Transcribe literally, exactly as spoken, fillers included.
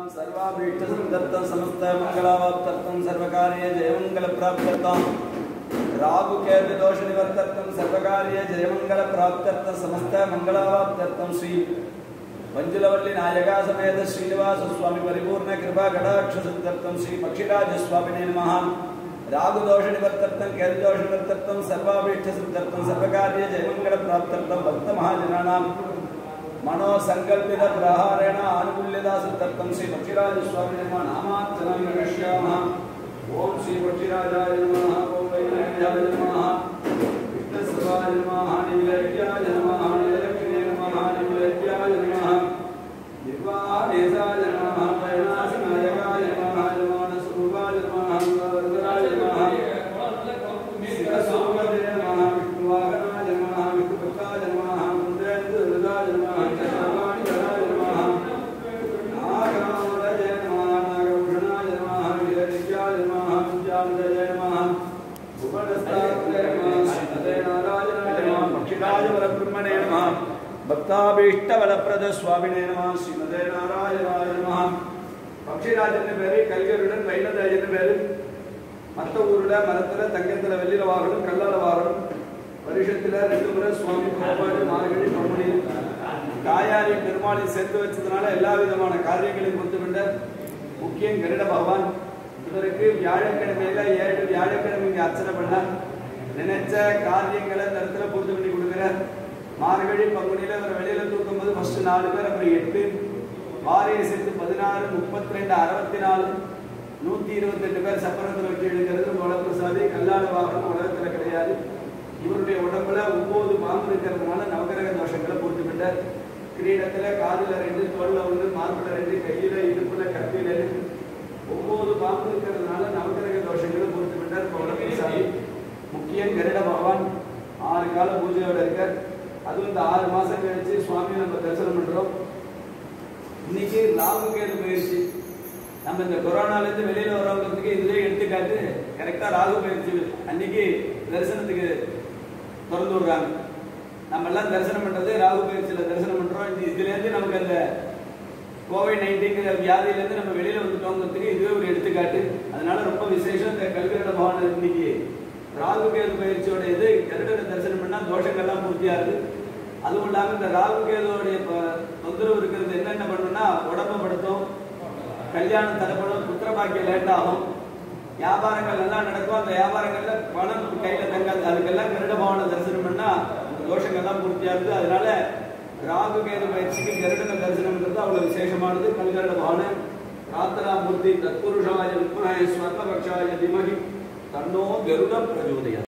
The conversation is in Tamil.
सर्वाभीष्टसंदत्तं समस्तमङ्गलावाप्तर्थं सर्वकार्ये जयमङ्गलप्राप्त्यर्थं राहुकेतुदोषनिवर्त्यर्थं सर्वकार्ये जयमङ्गलप्राप्त्यर्थं समस्तमङ्गलावाप्त्यर्थं श्री मंजुलवल्ली नायका समेत श्रीनिवास स्वामी परिपूर्ण कृपा कटाक्षसिद्ध्यर्थं श्री पक्षिराजस्वामिने नमः। राहुदोषनिवर्त्यर्थं केतुदोषनिवर्त्यर्थं सर्वाभीष्टसिद्ध्यर्थं सर्वकार्ये जयमङ्गलप्राप्त्यर्थं भक्तमहाजनानां मनोसंकल्पित प्रहारेण आनुकूल्यदासिद्धर्थं श्री पक्षिराजस्वामिने नमः। नामार्चनं करिष्यामः। ओम श्री पक्षिराजाय नमः। ओम वैद्यराजाय नमः। विष्णुस्वाय नमः। नीलकण्ठाय नमः। नीललक्ष्म्ये नमः। नीलकण्ठाय नमः। निर्वाणेशाय नमः। वैनाशनायकाय नमः। निर्वाणस्वरूपाय नमः। वरदराय नमः। शिवस्वरूपाय नमः। विष्णुवाहनाय नमः। विष्णुभक्ताय नमः। मुद्रेन्द्रहृदाय नमः। चक्रवाणिधराय नमः। नागरामदये नमः। नागभूषणाय नमः। वीरनित्याय नमः। विद्यामदये नमः। भुवनस्थात्रे नमः। श्रीमते नारायणाय नमः। पक्षिराज परब्रह्मणे नमः। भक्ताभीष्टवरप्रद स्वामिने नमः। श्रीमते नारायणाय नमः. பக்ஷிராஜன் பேரு கல்கருடன் வைணதாஜன் பேரு மற்ற ஊருட மரத்துல தங்கத்துல வெள்ளில வாகனம் கல்லால வாகனம் வருஷத்துல ரெண்டு முறை சுவாமி புறப்பாடு மார்கழி பங்குனி தாயாரி பெருமாளை சேர்த்து வச்சதுனால எல்லா விதமான காரியங்களையும் கொடுத்துவிட்ட முக்கியம் கருட பகவான். இவருக்கு வியாழக்கிழமையில ஏழு வியாழக்கிழமை இங்க அர்ச்சனை பண்ண நினைச்ச காரியங்களை இந்த இடத்துல பூர்த்தி பண்ணி கொடுக்குற. மார்கழி பங்குனியில இவர் வெளியில தூக்கும் போது ஃபர்ஸ்ட் நாலு பேர், அப்புறம் எட்டு, வாரியை சேர்த்து பதினாறு, முப்பத்தி ரெண்டு, அறுபத்தி நாலு, நூத்தி இருபத்தி எட்டு பேர் சப்பரத்தில் வச்சு எடுக்கிறது மொழப்பிரசாதி. கல்லாட வாகனம் உலகத்துல கிடையாது. இவருடைய உடம்புல ஒன்பது பாம்பு இருக்கிறதுனால நவகிரக தோஷங்களை பூர்த்தி பண்ண. கிரீடத்துல காதுல ரெண்டு, தோல்ல ஒன்று, மார்புல ரெண்டு, கையில இடுப்புல கத்தியில ஒன்பது பாம்பு இருக்கிறதுனால நவகிரக தோஷங்களை பூர்த்தி பண்ணார் மொழப்பிரசாதி. முக்கியம் கருட பகவான் ஆறு கால பூஜையோட இருக்க. அதுவும் இந்த ஆறு மாசம் கழிச்சு சுவாமியை நம்ம தரிசனம் பண்றோம். இன்னைக்கு ராகு கேது பயிற்சி. நம்ம இந்த கொரோனால இருந்து வெளியில வரவங்களுக்கு இதுலயே எடுத்துக்காட்டு கரெக்டா ராகு பயிற்சி அன்னைக்கு தரிசனத்துக்கு திறந்து விடுறாங்க. நம்ம எல்லாம் தரிசனம் பண்றது ராகு பயிற்சியில தரிசனம் பண்றோம். இதுல இருந்து நமக்கு அந்த கோவிட் நைன்டீன் வியாதியில இருந்து நம்ம வெளியில வந்துட்டோங்கிறதுக்கு இதுவே ஒரு எடுத்துக்காட்டு. அதனால ரொம்ப விசேஷம். இந்த கல்கருட பகவான் இன்னைக்கு ராகு கேது பயிற்சியோட இது கருடனை தரிசனம் பண்ணா தோஷங்கள்லாம் பூர்த்தியா இருக்கு. அதுவும் இல்லாம இந்த ராகு கேதுவோடைய தொந்தரவு இருக்கிறது என்னென்ன பண்ணுன்னா உடம்பு படுத்தும், கல்யாணம் தரப்படும், புத்திர பாக்கியம் லேட் ஆகும், வியாபாரங்கள் எல்லாம் நடக்கும். அந்த வியாபாரங்கள்ல பணம் கையில தங்காது. அதுக்கெல்லாம் கருட பகவானை தரிசனம் பண்ணா தோஷங்கள்லாம் பூர்த்தியா இருக்கு. அதனால ராகு கேது பயிற்சிக்கு கருடனை தரிசனம் பண்றது அவ்வளவு விசேஷமானது. கல்கருட பகவான ராத்திராமூர்த்தி தத்புருஷாய வித்மஹே ஸ்வர்ணபக்ஷாய தீமஹி தன்னோ கருட பிரச்சோதயாத்.